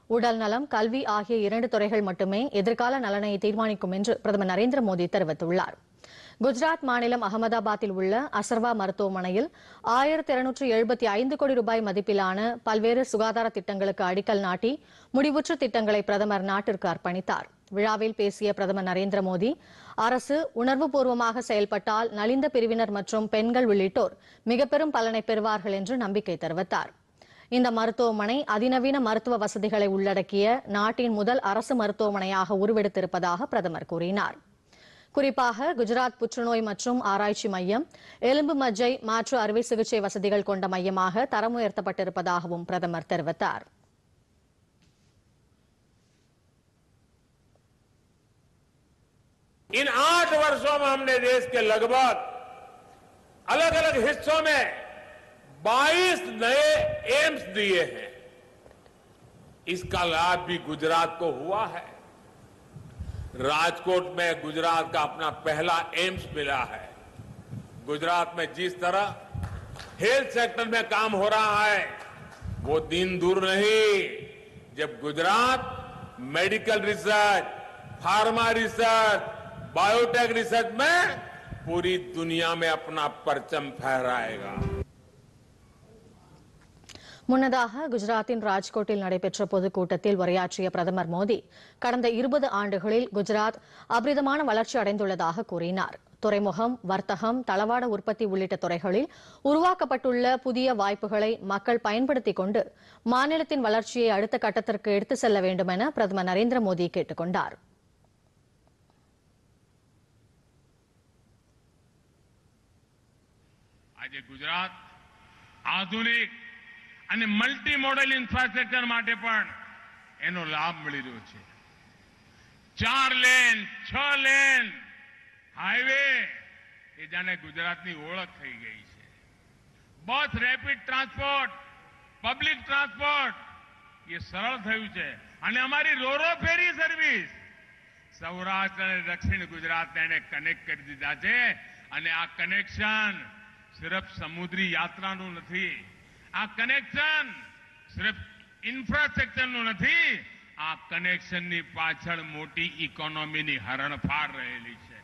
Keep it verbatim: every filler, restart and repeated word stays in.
உடல் நலம், கல்வி ஆகிய இரண்டு துறைகள் மட்டுமே எதிர்கால நலனை தீர்மானிக்கும் என்று பிரதமர் நரேந்திர மோடி தெரிவித்துள்ளார். குஜராத் மாநிலம் அகமதாபாத்தில் உள்ள அசர்வா மருத்துவமனையில் ஆயிரத்து இருநூற்று எழுபத்தி ஐந்து கோடி ரூபாய் மதிப்பிலான பல்வேறு சுகாதார திட்டங்களுக்கு அடிக்கல் நாட்டி முடிவுற்ற திட்டங்களை பிரதமர் நாட்டிற்கு அர்ப்பணித்தார். விழாவில் பேசிய பிரதமர் நரேந்திர மோடி, அரசு உணர்வுபூர்வமாக செயல்பட்டால் நலிந்த பிரிவினர் மற்றும் பெண்கள் உள்ளிட்டோர் மிகப்பெரும் பலனை பெறுவார்கள் என்று நம்பிக்கை தெரிவித்தார். இந்த மருத்துவமனை அதிநவீன மருத்துவ வசதிகளை உள்ளடக்கிய நாட்டின் முதல் அரசு மருத்துவமனையாக உருவெடுத்திருப்பதாக பிரதமர் கூறினார். குறிப்பாக குஜராத் புற்றுநோய் மற்றும் ஆராய்ச்சி மையம் எலும்பு மஜ்ஜை மாற்று அறுவை சிகிச்சை வசதிகள் கொண்ட மையமாக தரம் உயர்த்தப்பட்டிருப்பதாகவும் பிரதமர் தெரிவித்தார். इन आठ वर्षों में हमने देश के लगभग अलग अलग हिस्सों में बाईस नए एम्स दिए हैं। इसका लाभ भी गुजरात को हुआ है। राजकोट में गुजरात का अपना पहला एम्स मिला है। गुजरात में जिस तरह हेल्थ सेक्टर में काम हो रहा है वो दिन दूर नहीं जब Gujarat medical research, pharma research, biotech research में पूरी दुनिया में अपना परचम फहराएगा। முன்னதாக குஜராத்தின் ராஜ்கோட்டில் நடைபெற்ற பொதுக்கூட்டத்தில் உரையாற்றிய பிரதமர் மோடி, கடந்த இருபது ஆண்டுகளில் குஜராத் அபரிதமான வளர்ச்சி அடைந்துள்ளதாக கூறினார். துறைமுகம், வர்த்தகம், தளவாட உற்பத்தி உள்ளிட்ட துறைகளில் உருவாக்கப்பட்டுள்ள புதிய வாய்ப்புகளை மக்கள் பயன்படுத்திக் கொண்டு மாநிலத்தின் வளர்ச்சியை அடுத்த கட்டத்திற்கு எடுத்துச் செல்ல வேண்டும் என பிரதமர் நரேந்திர மோடி கேட்டுக் கொண்டார். આજે ગુજરાત આધુનિક અને મલ્ટી મોડલ ઇન્ફ્રાસ્ટ્રક્ચર માટે પણ એનો લાભ મળી રહ્યો છે. ચાર લેન, છ લેન હાઈવે એ જાણે ગુજરાતની ઓળખ થઈ ગઈ છે. Bus rapid transport, public transport એ સરળ થયું છે અને અમારી રોરો ફેરી સર્વિસ સૌરાષ્ટ્ર અને દક્ષિણ ગુજરાતને એને કનેક્ટ કરી દીધા છે અને આ કનેક્શન सिर्फ समुद्री यात्रा नु नहीं, आ कनेक्शन सिर्फ इंफ्रास्ट्रक्चर नु नहीं, आ कनेक्शन नी पाछळ मोटी इकोनॉमी नी हरणफार रहेली छे.